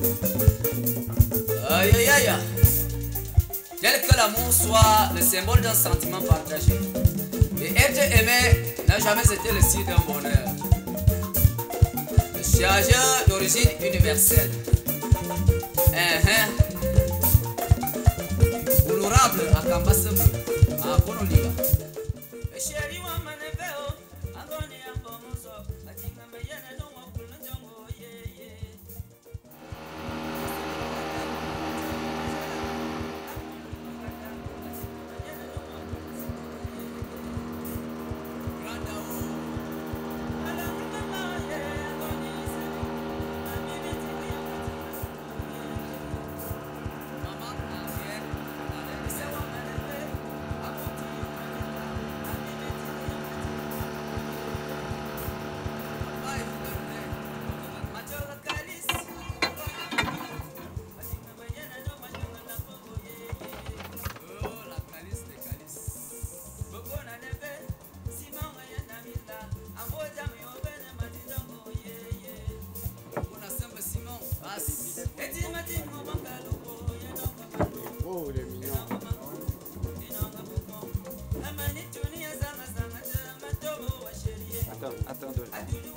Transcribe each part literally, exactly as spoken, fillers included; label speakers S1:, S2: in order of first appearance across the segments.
S1: Aïe aïe aïe. Tel que l'amour soit le symbole d'un sentiment partagé. Et être aimé n'a jamais été le signe d'un bonheur. Le chargeur d'origine universelle. Uh-huh. Honorable Akamba Sembe, à Konoliga.
S2: Oh, il est mignon.
S3: Attends, attends, attends.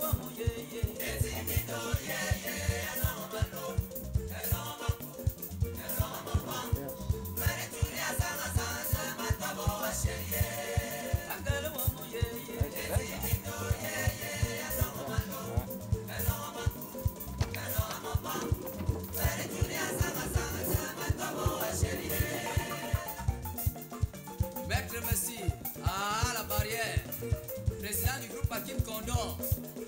S1: Maître Messi, à la barrière, président du groupe Hakim Kondo.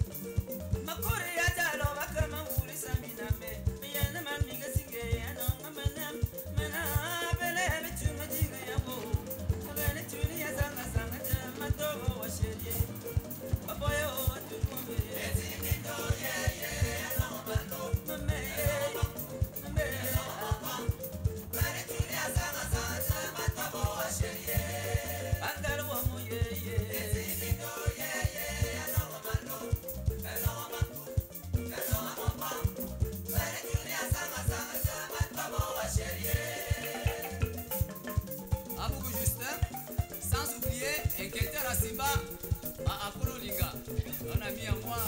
S1: Abougou Justin, sans oublier Inquiéteur Asiba à Apollo Linga, un ami à moi.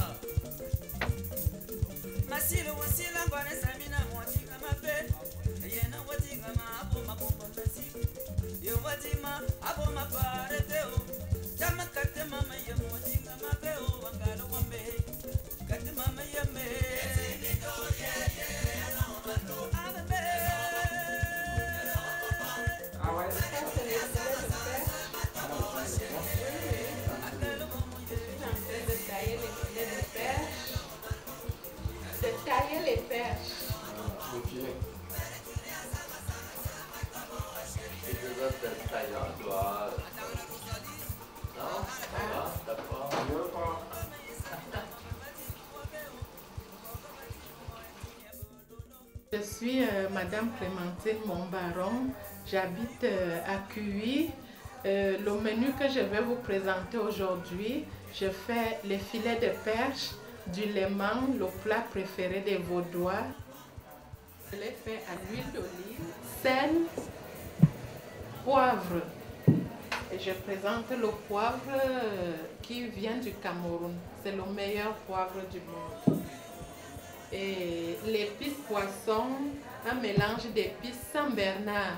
S1: Masilo wasila ngwane samina mwatika mape yena watika ma abo mabomba tasi yo watima abo maparete o chama kate mama ye mwatika mape o wangalo wambe kate mama ye me zinito ye ye ana mando abe
S4: De tailler les perches.
S2: Ah, le filet. Et je veux faire le taille en doigt. Non, ça va, t'as pas. Je veux pas.
S4: Je suis euh, Madame Clémentine Montbaron. J'habite euh, à Cuy. Euh, le menu que je vais vous présenter aujourd'hui, je fais les filets de perche, du léman, le plat préféré des Vaudois. Je l'ai fait à l'huile d'olive, sel, poivre. Et je présente le poivre euh, qui vient du Cameroun. C'est le meilleur poivre du monde. Et l'épice poisson, un mélange d'épices Saint-Bernard.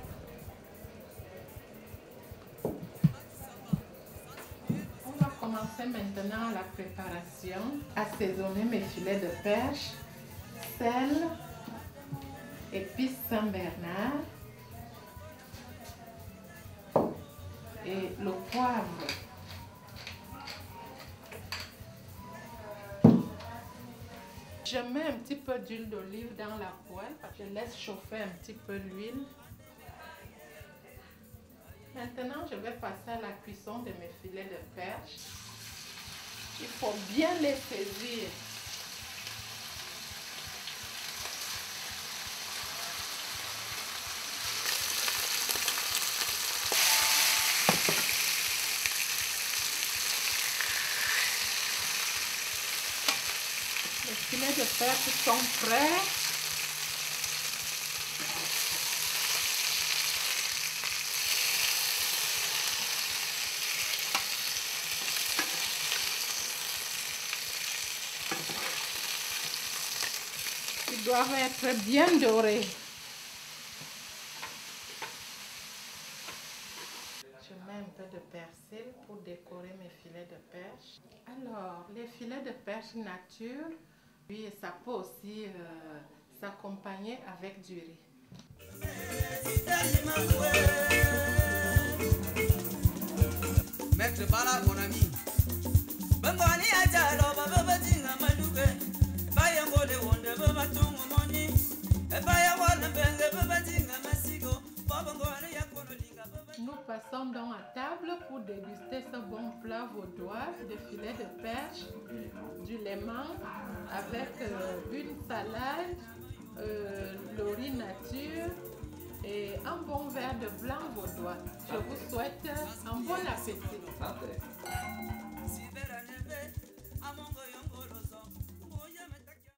S4: On va commencer maintenant la préparation. Assaisonner mes filets de perche, sel, épices Saint-Bernard et le poivre. Je mets un petit peu d'huile d'olive dans la poêle. Je laisse chauffer un petit peu l'huile. Maintenant, je vais passer à la cuisson de mes filets de perche. Il faut bien les saisir. Les filets de perche sont prêts. Ils doivent être bien dorés. Je mets un peu de persil pour décorer mes filets de perche. Alors, les filets de perche nature, oui, ça peut aussi euh, s'accompagner avec du riz.
S1: Maître Bala, mon ami. Bambani ajalo baba batinga maluke. Baya ngole wonde baba tungu moni. E baya wala benge baba tinga masigo. Baba ngole yakono linga baba.
S4: Nous passons donc à table pour déguster ce bon plat vaudois de filet de perche, du léman avec euh, une salade, euh, le riz nature et un bon verre de blanc vaudois. Je vous souhaite un bon appétit.
S2: Santé.
S1: Sibera neve amongo